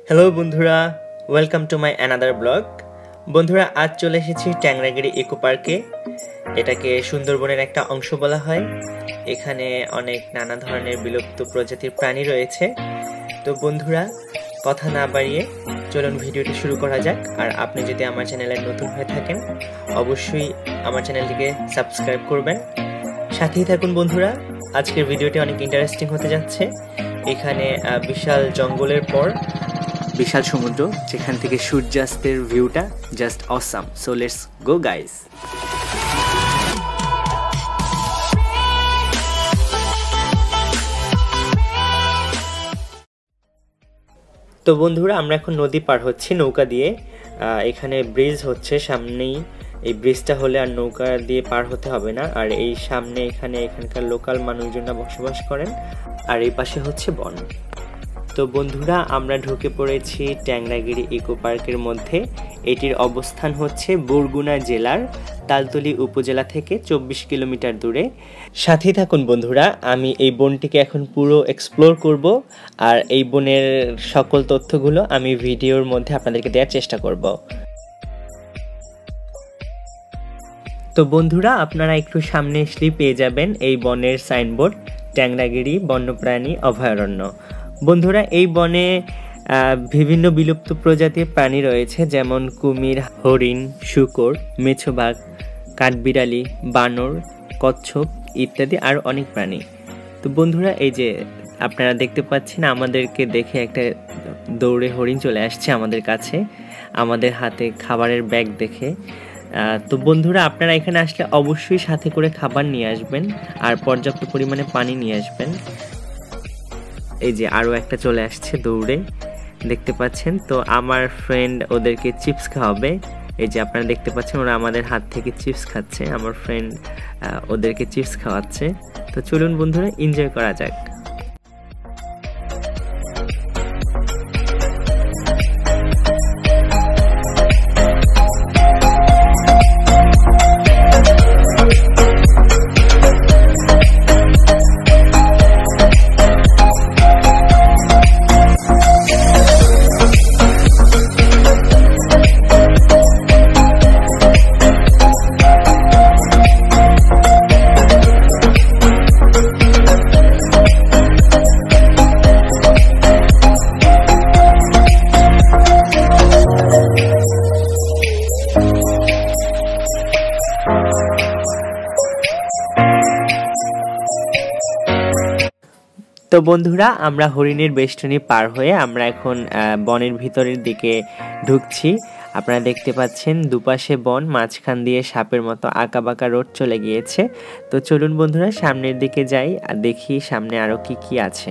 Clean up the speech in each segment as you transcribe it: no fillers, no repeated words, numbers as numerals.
Hello বন্ধুরা, welcome to my another blog. বন্ধুরা, আজ চলে এসেছি ট্যাংরাগিরি ইকো পার্কে। এটাকে সুন্দরবনের একটা অংশ বলা হয়। এখানে অনেক নানা ধরনের বিলুপ্ত প্রজাতির প্রাণী রয়েছে। তো বন্ধুরা, কথা না বাড়িয়ে চলুন ভিডিওটি শুরু করা যাক। আর আপনি যদি আমার চ্যানেলে নতুন হয়ে থাকেন, অবশ্যই আমার চ্যানেলটিকে সাবস্ক্রাইব করবেন, সাথেই থাকুন বন্ধুরা। আজকের ভিডিওটি অনেক ইন্টারেস্টিং হতে যাচ্ছে। এখানে বিশাল জঙ্গলের পর বিশাল সমুদ্র, যেখান থেকে সূর্যাস্তের ভিউটা just awesome. So let's go guys. তো বন্ধুরা, আমরা এখন নদী পার হচ্ছি নৌকা দিয়ে। এখানে ব্রিজ হচ্ছে সামনেই। এই ব্রিজটা হলে আর নৌকা দিয়ে পার হতে হবে না। আর এই সামনে এখানকার লোকাল মানুষজনরা বসবাস করেন। আর এই পাশে হচ্ছে বন। তো বন্ধুরা, আমরা ঢুকে পড়েছি ট্যাংরাগিরি ইকো পার্কের মধ্যে। এটির অবস্থান হচ্ছে বরগুনা জেলার তালতলী উপজেলা থেকে 24 কিলোমিটার দূরে। সাথেই থাকুন বন্ধুরা, আমি এই বনটিকে এখন পুরো এক্সপ্লোর করব। আর এই বনের সকল তথ্যগুলো আমি ভিডিওর মধ্যে আপনাদেরকে দেওয়ার চেষ্টা করব। তো বন্ধুরা, আপনারা একটু সামনে এসেই পেয়ে যাবেন এই বনের সাইনবোর্ড, ট্যাংরাগিরি বন্যপ্রাণী অভয়ারণ্য। বন্ধুরা, এই বনে বিভিন্ন বিলুপ্ত প্রজাতির প্রাণী রয়েছে, যেমন কুমির, হরিণ, শূকর, মেছোবাঘ, কাঠবিড়ালি, বানর, কচ্ছপ ইত্যাদি আরও অনেক প্রাণী। তো বন্ধুরা, এই যে আপনারা দেখতে পাচ্ছেন, আমাদেরকে দেখে একটা দৌড়ে হরিণ চলে আসছে আমাদের কাছে, আমাদের হাতে খাবারের ব্যাগ দেখে। তো বন্ধুরা, আপনারা এখানে আসলে অবশ্যই সাথে করে খাবার নিয়ে আসবেন আর পর্যাপ্ত পরিমাণে পানি নিয়ে আসবেন। এই যে আরও একটা চলে আসছে দৌড়ে, দেখতে পাচ্ছেন। তো আমার ফ্রেন্ড ওদেরকে চিপস খাওয়াবে। এই যে আপনারা দেখতে পাচ্ছেন, ওরা আমাদের হাত থেকে চিপস খাচ্ছে। আমার ফ্রেন্ড ওদেরকে চিপস খাওয়াচ্ছে। তো চলুন বন্ধুরা, এনজয় করা যাক। তো বন্ধুরা, আমরা হরিণের বেষ্টনী পার হয়ে আমরা এখন বনের ভিতরের দিকে ঢুকছি। আপনারা দেখতে পাচ্ছেন দুপাশে বন, মাঝখান দিয়ে সাপের মতো আঁকাবাঁকা রোড চলে গিয়েছে। তো চলুন বন্ধুরা, সামনের দিকে যাই আর দেখি সামনে আরো কি কি আছে।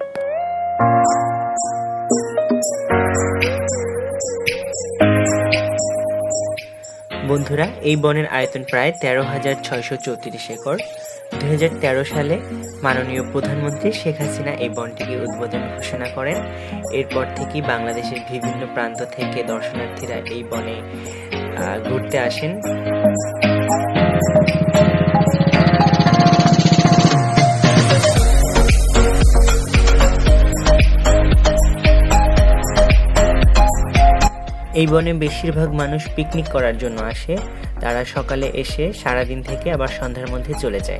বন্ধুরা, এই বনের আয়তন প্রায় 13,634 একর। 2013 সালে মাননীয় প্রধানমন্ত্রী শেখ হাসিনা এই বনটিকে উদ্বোধন ঘোষণা করেন। এরপর থেকেই বাংলাদেশের বিভিন্ন প্রান্ত থেকে দর্শনার্থীরা এই বনে ঘুরতে আসেন। এই বনে বেশিরভাগ মানুষ পিকনিক করার জন্য আসে। তারা সকালে এসে সারাদিন থেকে আবার সন্ধ্যার মধ্যে চলে যায়।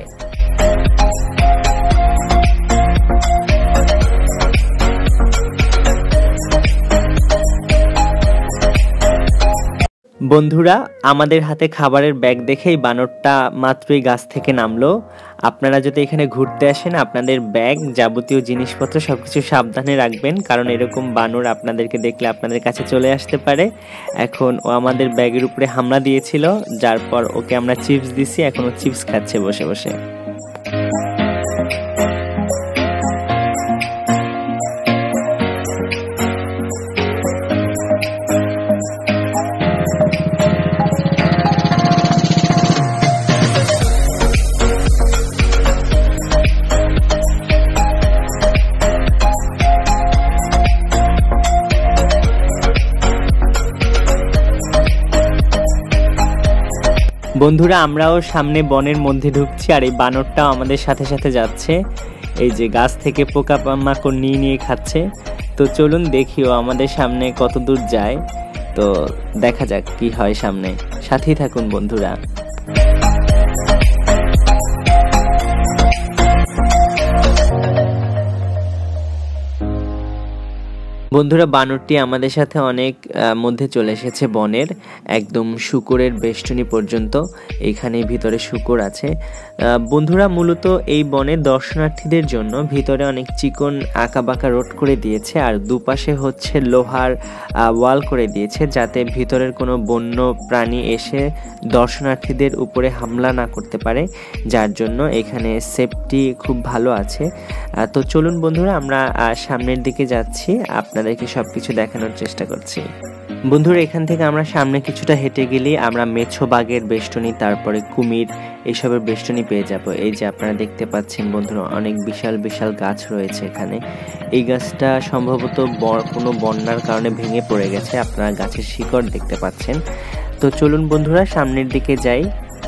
বন্ধুরা, আমাদের হাতে খাবারের ব্যাগ দেখেই বানরটা মাত্রই গাছ থেকে নামলো। আপনারা যদি এখানে ঘুরতে আসেন, আপনাদের ব্যাগ, যাবতীয় জিনিসপত্র সবকিছু সাবধানে রাখবেন, কারণ এরকম বানর আপনাদেরকে দেখলে আপনাদের কাছে চলে আসতে পারে। এখন ও আমাদের ব্যাগের উপরে হামলা দিয়েছিল, যার পর ওকে আমরা চিপস দিছি। এখন ও চিপস খাচ্ছে বসে বসে। বন্ধুরা, আমরাও সামনে বনের মধ্যে ঢুকছি আর এই বানরটাও আমাদের সাথে সাথে যাচ্ছে। এই যে গাছ থেকে পোকা মাকড় নিয়ে খাচ্ছে। তো চলুন দেখিও আমাদের সামনে কত দূর যায়। তো দেখা যাক কি হয় সামনে, সাথেই থাকুন বন্ধুরা। বন্ধুরা বানরটি আমাদের সাথে অনেক মধ্যে চলে এসেছে বনের, একদম শূকরের বেষ্টনী পর্যন্ত। এইখানে ভিতরে শূকর আছে। বন্ধুরা মূলত এই বনে দর্শনার্থীদের জন্য ভিতরে অনেক চিকন আঁকাবাঁকা রোড করে দিয়েছে, আর দুপাশে হচ্ছে লোহার ওয়াল করে দিয়েছে, যাতে ভিতরের কোনো বন্য প্রাণী এসে দর্শনার্থীদের উপরে হামলা না করতে পারে, যার জন্য এখানে সেফটি খুব ভালো আছে। তো চলুন বন্ধুরা আমরা সামনের দিকে যাচ্ছি, আপনাদেরকে সবকিছু দেখানোর চেষ্টা করছি। বন্ধুরা এখান থেকে আমরা সামনে কিছুটা হেঁটে গেলেই আমরা মেছো বাঘের বেষ্টনী, তারপরে কুমির এইসবের বেষ্টনী পেয়ে যাব। এই যে আপনারা দেখতে পাচ্ছেন বন্ধুরা, অনেক বিশাল বিশাল গাছ রয়েছে এখানে। এই গাছটা সম্ভবত কোনো বন্যার কারণে ভেঙে পড়ে গেছে, আপনারা গাছের শিকড় দেখতে পাচ্ছেন। তো চলুন বন্ধুরা সামনের দিকে যাই।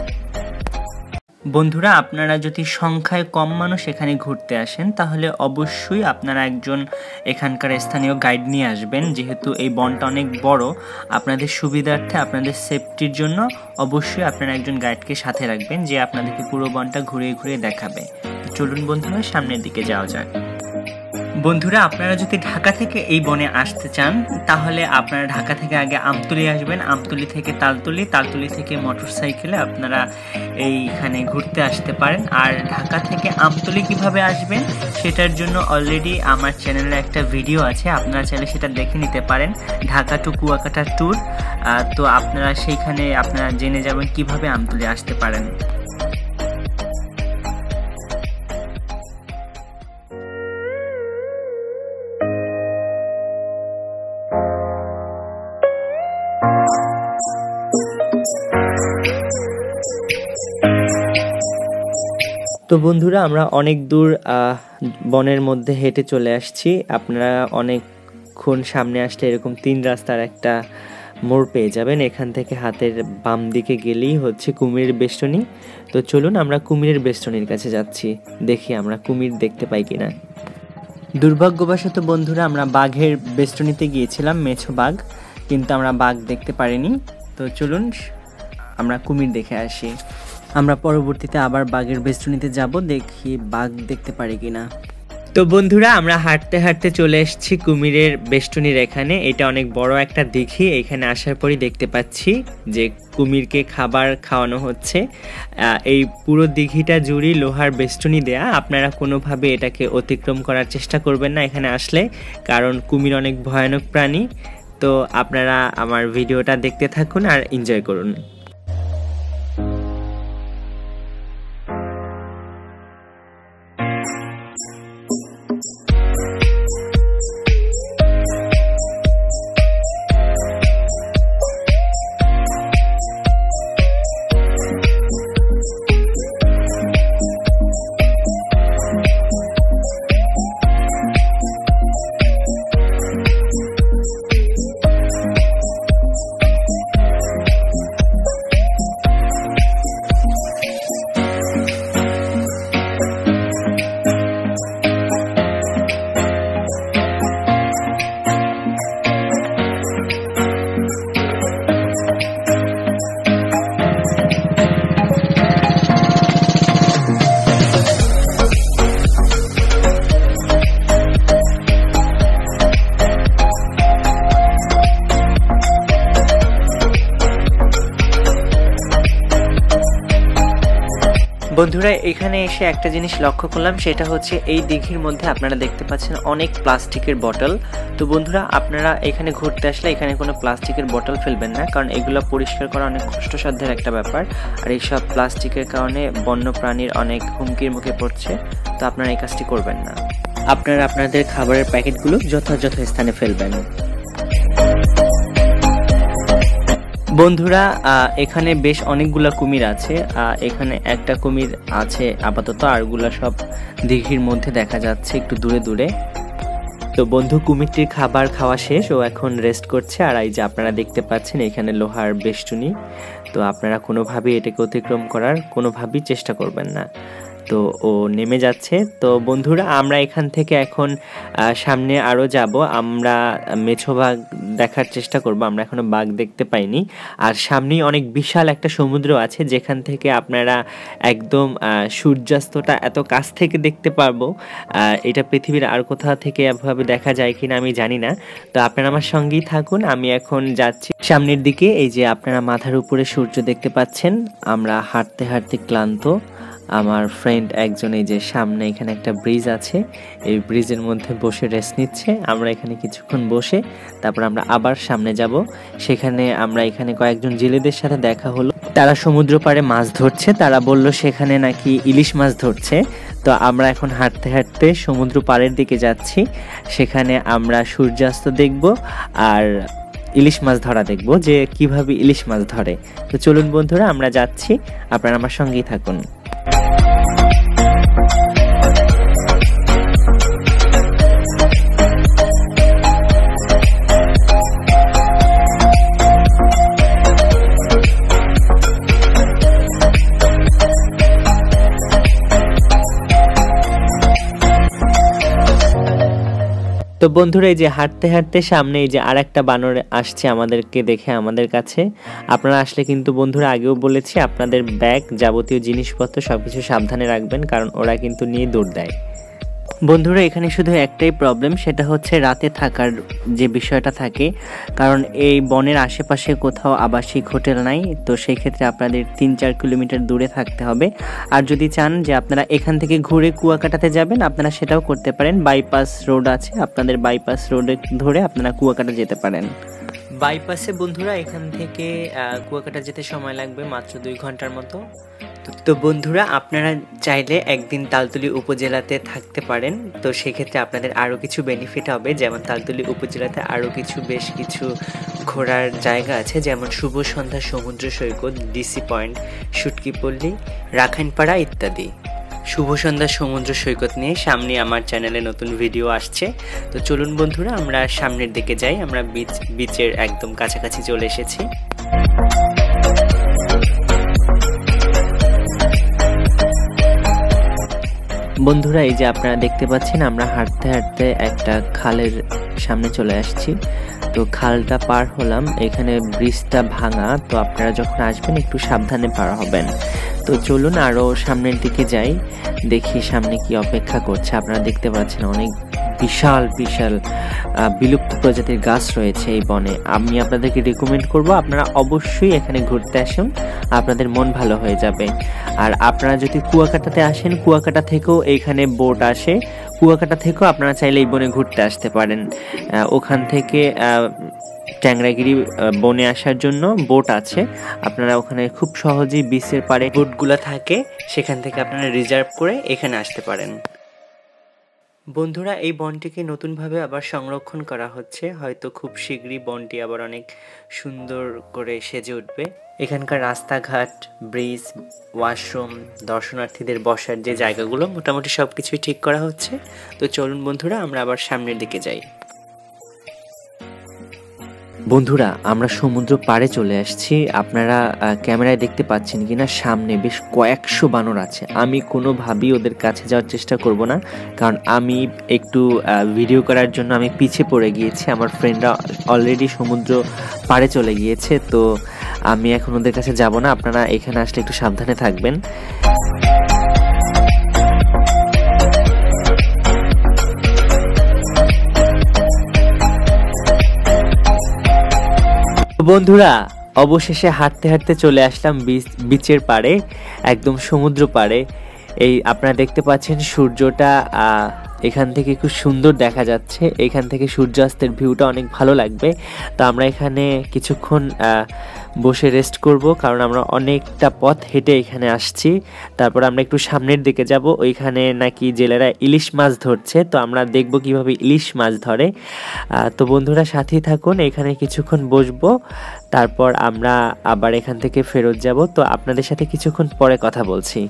বন্ধুরা আপনারা যদি সংখ্যায় কম মানুষ এখানে ঘুরতে আসেন, তাহলে অবশ্যই আপনারা একজন এখানকার স্থানীয় গাইড নিয়ে আসবেন, যেহেতু এই বনটা অনেক বড়। আপনাদের সুবিধার্থে, আপনাদের সেফটির জন্য অবশ্যই আপনারা একজন গাইডকে সাথে রাখবেন, যে আপনাদেরকে পুরো বনটা ঘুরিয়ে ঘুরিয়ে দেখাবে। চলুন বন্ধুরা সামনের দিকে যাওয়া যাক। বন্ধুরা আপনারা যদি ঢাকা থেকে এই বনে আসতে চান, তাহলে আপনারা ঢাকা থেকে আগে আমতলী আসবেন, আমতলী থেকে তালতলী, তালতলী থেকে মোটরসাইকেলে আপনারা এইখানে ঘুরতে আসতে পারেন। আর ঢাকা থেকে আমতলী কিভাবে আসবেন সেটার জন্য অলরেডি আমার চ্যানেলে একটা ভিডিও আছে, আপনারা চাইলে সেটা দেখে নিতে পারেন, ঢাকা টু কুয়াকাটা ট্যুর। তো আপনারা সেইখানে আপনারা জেনে যাবেন কিভাবে আমতলী আসতে পারেন। তো বন্ধুরা আমরা অনেক দূর বনের মধ্যে হেঁটে চলে আসছি। আপনারা অনেকক্ষণ সামনে আসলে এরকম 3 রাস্তার একটা মোড় পেয়ে যাবেন। এখান থেকে হাতের বাম দিকে গেলেই হচ্ছে কুমিরের বেষ্টনী। তো চলুন আমরা কুমিরের বেষ্টনীর কাছে যাচ্ছি, দেখি আমরা কুমির দেখতে পাই কিনা। দুর্ভাগ্যবশত বন্ধুরা আমরা বাঘের বেষ্টনীতে গিয়েছিলাম, মেছো বাঘ, কিন্তু আমরা বাঘ দেখতে পারিনি। তো চলুন আমরা কুমির দেখে আসি। আমরা পরবর্তীতে আবার বাঘের বেষ্টনীতে যাব, দেখি বাঘ দেখতে পারি কিনা। তো বন্ধুরা আমরা হাঁটতে হাঁটতে চলে এসেছি কুমিরের বেষ্টনীর এখানে। এটা অনেক বড় একটা দিঘি। এখানে আসার পরই দেখতে পাচ্ছি যে কুমিরকে খাবার খাওয়ানো হচ্ছে। এই পুরো দিঘিটা জুড়ে লোহার বেষ্টনী দেয়া, আপনারা কোনোভাবে এটাকে অতিক্রম করার চেষ্টা করবেন না এখানে আসলে, কারণ কুমির অনেক ভয়ানক প্রাণী। তো আপনারা আমার ভিডিওটা দেখতে থাকুন আর এনজয় করুন। বন্ধুরা এখানে এসে একটা জিনিস লক্ষ্য করলাম, সেটা হচ্ছে এই দিঘির মধ্যে আপনারা দেখতে পাচ্ছেন অনেক প্লাস্টিকের বটল। তো বন্ধুরা আপনারা এখানে ঘুরতে আসলে এখানে কোনো প্লাস্টিকের বটল ফেলবেন না, কারণ এগুলো পরিষ্কার করা অনেক কষ্টসাধ্যের একটা ব্যাপার, আর এইসব প্লাস্টিকের কারণে বন্যপ্রাণীর অনেক হুমকির মুখে পড়ছে। তো আপনারা এই কাজটি করবেন না, আপনারা আপনাদের খাবারের প্যাকেটগুলো যথাযথ স্থানে ফেলবেন। বন্ধুরা এখানে বেশ অনেকগুলা কুমির আছে, এখানে একটা কুমির আছে আপাতত, আরগুলা সব দিঘির মধ্যে দেখা যাচ্ছে একটু দূরে দূরে। তো বন্ধু কুমিরটির খাবার খাওয়া শেষ, ও এখন রেস্ট করছে। আর এই যে আপনারা দেখতে পাচ্ছেন এখানে লোহার বেষ্টনী, তো আপনারা কোনোভাবেই এটাকে অতিক্রম করার কোনোভাবেই চেষ্টা করবেন না। তো ও নেমে যাচ্ছে। তো বন্ধুরা আমরা এখান থেকে এখন সামনে আরও যাব, আমরা মেছো বাঘ দেখার চেষ্টা করব, আমরা এখনো বাঘ দেখতে পাইনি। আর সামনেই অনেক বিশাল একটা সমুদ্র আছে যেখান থেকে আপনারা একদম সূর্যাস্তটা এত কাছ থেকে দেখতে পারবো, এটা পৃথিবীর আর কোথাও থেকে এভাবে দেখা যায় কিনা আমি জানি না। তো আপনারা আমার সঙ্গেই থাকুন, আমি এখন যাচ্ছি সামনের দিকে। এই যে আপনারা মাথার উপরে সূর্য দেখতে পাচ্ছেন, আমরা হাঁটতে হাঁটতে ক্লান্ত। আমার ফ্রেন্ড একজন এই যে সামনে এখানে একটা ব্রিজ আছে, এই ব্রিজের মধ্যে বসে রেস্ট নিচ্ছে। আমরা এখানে কিছুক্ষণ বসে তারপর আমরা আবার সামনে যাব। সেখানে আমরা এখানে কয়েকজন জেলেদের সাথে দেখা হলো, তারা সমুদ্র পাড়ে মাছ ধরছে, তারা বলল সেখানে নাকি ইলিশ মাছ ধরছে। তো আমরা এখন হাঁটতে হাঁটতে সমুদ্র পাড়ের দিকে যাচ্ছি, সেখানে আমরা সূর্যাস্ত দেখব আর ইলিশ মাছ ধরা দেখব, যে কিভাবে ইলিশ মাছ ধরে। তো চলুন বন্ধুরা আমরা যাচ্ছি, আপনারা আমার সঙ্গেই থাকুন। তো বন্ধুরা এই যে হাঁটতে হাঁটতে সামনে এই যে আরেকটা বানর আসছে আমাদেরকে দেখে আমাদের কাছে। আপনারা আসলে কিন্তু বন্ধুরা আগেও বলেছি আপনাদের ব্যাগ যাবতীয় জিনিসপত্র সবকিছু সাবধানে রাখবেন, কারণ ওরা কিন্তু নিয়ে দৌড় দেয়। বন্ধুরা এখানে শুধু একটাই প্রবলেম, সেটা হচ্ছে রাতে থাকার যে বিষয়টা থাকে, কারণ এই বনের আশেপাশে কোথাও আবাসিক হোটেল নাই। তো সেই ক্ষেত্রে আপনাদের 3-4 কিলোমিটার দূরে থাকতে হবে। আর যদি চান যে আপনারা এখান থেকে ঘুরে কুয়াকাটাতে যাবেন, আপনারা সেটাও করতে পারেন। বাইপাস রোড আছে, আপনাদের বাইপাস রোডে ধরে আপনারা কুয়াকাটা যেতে পারেন। বাইপাসে বন্ধুরা এখান থেকে কুয়াকাটা যেতে সময় লাগবে মাত্র 2 ঘন্টার মতো। তো বন্ধুরা আপনারা চাইলে একদিন তালতলী উপজেলাতে থাকতে পারেন, তো সেক্ষেত্রে আপনাদের আরও কিছু বেনিফিট হবে। যেমন তালতলী উপজেলাতে আরও বেশ কিছু ঘোরার জায়গা আছে, যেমন শুভ সন্ধ্যা সমুদ্র সৈকত, ডিসি পয়েন্ট, শুটকিপল্লী, রাখাইনপাড়া ইত্যাদি। শুভ সন্ধ্যা সমুদ্র সৈকত নিয়ে সামনে আমার চ্যানেলে নতুন ভিডিও আসছে। তো চলুন বন্ধুরা আমরা সামনের দিকে যাই, আমরা বিচের একদম কাছাকাছি চলে এসেছি। বন্ধুরা এই যে আপনারা দেখতে পাচ্ছেন আমরা হাঁটতে হাঁটতে একটা খালের সামনে চলে আসছি। তো খালটা পার হলাম, এখানে ব্রিজটা ভাঙা, তো আপনারা যখন আসবেন একটু সাবধানে পার হবেন। তো চলুন আরও সামনের দিকে যাই, দেখি সামনে কি অপেক্ষা করছে। আপনারা দেখতে পাচ্ছেন অনেক বিশাল বিশাল বিলুপ্ত প্রজাতির গাছ রয়েছে এই বনে। আমি আপনাদেরকে রেকমেন্ড করব আপনারা অবশ্যই এখানে ঘুরতে আসুন, আপনাদের মন ভালো হয়ে যাবে। আর আপনারা যদি কুয়াকাটাতে আসেন, কুয়াকাটা থেকেও এইখানে বোট আসে, কুয়াকাটা থেকেও আপনারা চাইলে এই বনে ঘুরতে আসতে পারেন। ওখান থেকে ট্যাংরাগিরি বনে আসার জন্য বোট আছে, আপনারা ওখানে খুব সহজেই বিচের পাড়ে বোটগুলো থাকে, সেখান থেকে আপনারা রিজার্ভ করে এখানে আসতে পারেন। বন্ধুরা এই বনটিকে নতুনভাবে আবার সংরক্ষণ করা হচ্ছে, হয়তো খুব শীঘ্রই বনটি আবার অনেক সুন্দর করে সেজে উঠবে। এখানকার রাস্তাঘাট, ব্রিজ, ওয়াশরুম, দর্শনার্থীদের বসার যে জায়গাগুলো মোটামুটি সব কিছুই ঠিক করা হচ্ছে। তো চলুন বন্ধুরা আমরা আবার সামনের দিকে যাই। বন্ধুরা আমরা সমুদ্র পাড়ে চলে আসছি, আপনারা ক্যামেরায় দেখতে পাচ্ছেন কিনা সামনে বেশ কয়েকশো বানর আছে। আমি কোনোভাবেই ওদের কাছে যাওয়ার চেষ্টা করব না, কারণ আমি একটু ভিডিও করার জন্য আমি পিছে পড়ে গিয়েছি, আমার ফ্রেন্ডরা অলরেডি সমুদ্র পাড়ে চলে গিয়েছে। তো আমি এখন ওদের কাছে যাব না, আপনারা এখানে আসলে একটু সাবধানে থাকবেন। বন্ধুরা অবশেষে হাঁটতে হাঁটতে চলে আসলাম বিচের পাড়ে, একদম সমুদ্র পাড়ে। এই আপনারা দেখতে পাচ্ছেন সূর্যটা এখান থেকে খুব সুন্দর দেখা যাচ্ছে, এখান থেকে সূর্যাস্তের ভিউটা অনেক ভালো লাগবে। তো আমরা এখানে কিছুক্ষণ বসে রেস্ট করব, কারণ আমরা অনেকটা পথ হেঁটে এখানে আসছি। তারপর আমরা একটু সামনের দিকে যাব, ওইখানে নাকি জেলেরা ইলিশ মাছ ধরছে, তো আমরা দেখব কিভাবে ইলিশ মাছ ধরে। তো বন্ধুরা সাথেই থাকুন, এখানে কিছুক্ষণ বসবো, তারপর আমরা আবার এখান থেকে ফেরত যাব। তো আপনাদের সাথে কিছুক্ষণ পরে কথা বলছি।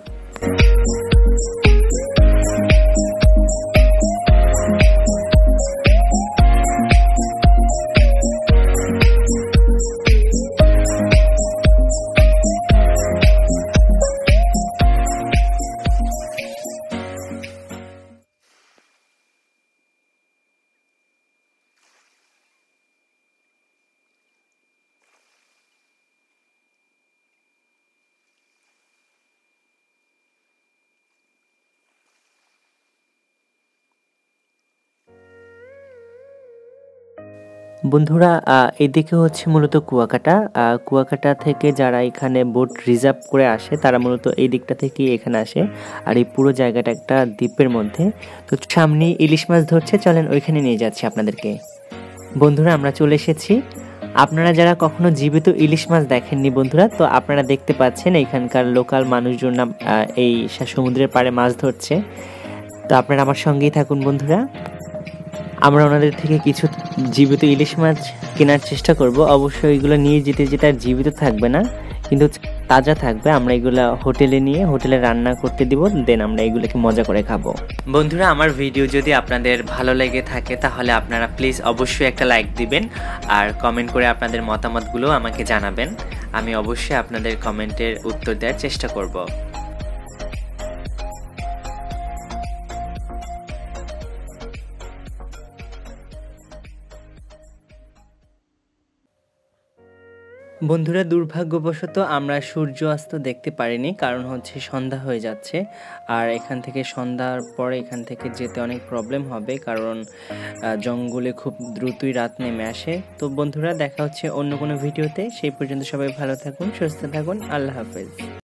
বন্ধুরা এদিকে হচ্ছে মূলত কুয়াকাটা। কুয়াকাটা থেকে যারা এখানে বোট রিজার্ভ করে আসে তারা মূলত এই দিকটা থেকেই এখানে আসে। আর এই পুরো জায়গাটা একটা দ্বীপের মধ্যে। তো সামনে ইলিশ মাছ ধরছে, চলেন ওইখানে নিয়ে যাচ্ছি আপনাদেরকে। বন্ধুরা আমরা চলে এসেছি। আপনারা যারা কখনো জীবিত ইলিশ মাছ দেখেননি বন্ধুরা, তো আপনারা দেখতে পাচ্ছেন এখানকার লোকাল মানুষজন এই সমুদ্রের পাড়ে মাছ ধরছে। তো আপনারা আমার সঙ্গেই থাকুন বন্ধুরা। আমরা ওনাদের থেকে কিছু জীবিত ইলিশ মাছ কেনার চেষ্টা করব। অবশ্যই এগুলো নিয়ে যেটা জীবিত থাকবে না, কিন্তু তাজা থাকবে। আমরা এগুলো হোটেলে নিয়ে হোটেলে রান্না করতে দিব, দেন আমরা এগুলোকে মজা করে খাবো। বন্ধুরা আমার ভিডিও যদি আপনাদের ভালো লেগে থাকে তাহলে আপনারা প্লিজ অবশ্যই একটা লাইক দিবেন আর কমেন্ট করে আপনাদের মতামতগুলো আমাকে জানাবেন। আমি অবশ্যই আপনাদের কমেন্টের উত্তর দেওয়ার চেষ্টা করব। বন্ধুরা দুর্ভাগ্যবশত আমরা সূর্য অস্ত দেখতে পারিনি, কারণ হচ্ছে সন্ধ্যা হয়ে যাচ্ছে। আর এখান থেকে সন্ধ্যার পরে এখান থেকে যেতে অনেক প্রবলেম হবে, কারণ জঙ্গলে খুব দ্রুতই রাত নেমে আসে। তো বন্ধুরা দেখা হচ্ছে অন্য কোনো ভিডিওতে। সেই পর্যন্ত সবাই ভালো থাকুন, সুস্থ থাকুন। আল্লাহ হাফেজ।